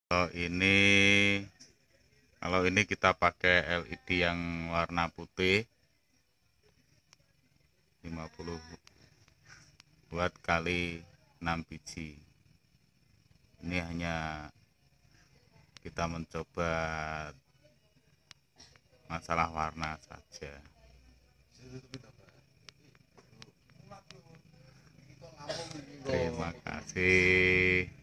Kalau ini kita pakai LED yang warna putih 50 watt kali 6 biji. Ini hanya kita mencoba masalah warna saja. Terima kasih.